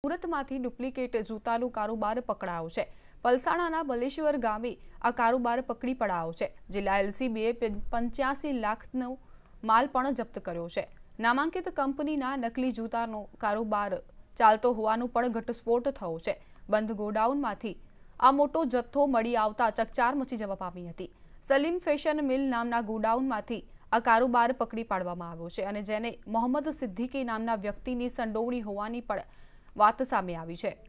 સુરતમાંથી duplicate જૂતાનો કારોબાર પકડાયો છે। પલસાણાના બલેશ્વર ગામે આ કારોબાર પકડી પડાયો છે। જિલ્લા એલસીબીએ 85 લાખનો માલ પણ જપ્ત કર્યો છે। નામાંકિત કંપનીના નકલી જૂતાનો કારોબાર ચાલતો હોવાનો પણ ઘટસ્ફોટ થયો છે। બંધ ગોડાઉનમાંથી આ મોટો જથ્થો મળી આવતા ચકચાર મચી જવા પામી હતી। સલીમ ફેશન મિલ નામના ગોડાઉનમાંથી આ કારોબાર પકડી પાડવામાં આવ્યો છે અને જેને મોહમ્મદ સિદ્દીકી નામના વ્યક્તિની સંડોવણી હોવાની પણ વાત સામે આવી છે।